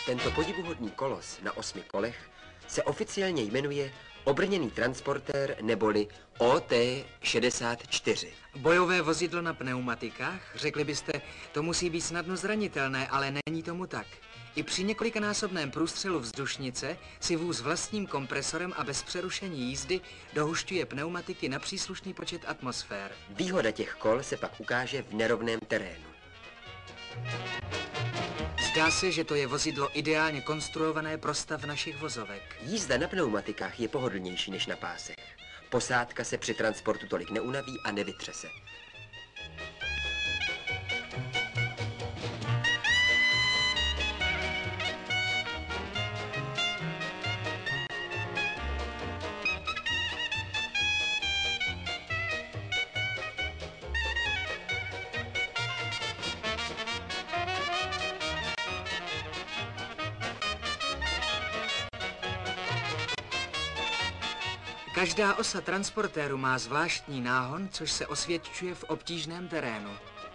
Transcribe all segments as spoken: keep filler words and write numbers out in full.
Tento podivuhodný kolos na osmi kolech se oficiálně jmenuje obrněný transportér neboli O T šedesát čtyři. Bojové vozidlo na pneumatikách? Řekli byste, to musí být snadno zranitelné, ale není tomu tak. I při několikanásobném průstřelu vzdušnice si vůz vlastním kompresorem a bez přerušení jízdy dohušťuje pneumatiky na příslušný počet atmosfér. Výhoda těch kol se pak ukáže v nerovném terénu. Zdá se, že to je vozidlo ideálně konstruované pro stav našich vozovek. Jízda na pneumatikách je pohodlnější než na pásech. Posádka se při transportu tolik neunaví a nevytřese. Každá osa transportéru má zvláštní náhon, což se osvědčuje v obtížném terénu.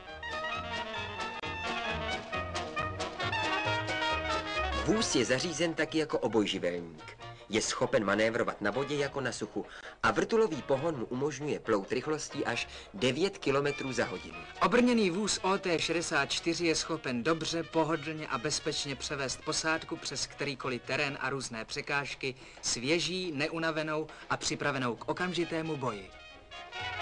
Vůz je zařízen taky jako obojživelník. Je schopen manévrovat na vodě jako na suchu a vrtulový pohon mu umožňuje plout rychlostí až devět kilometrů za hodinu. Obrněný vůz O T šedesát čtyři je schopen dobře, pohodlně a bezpečně převést posádku přes kterýkoliv terén a různé překážky, svěží, neunavenou a připravenou k okamžitému boji.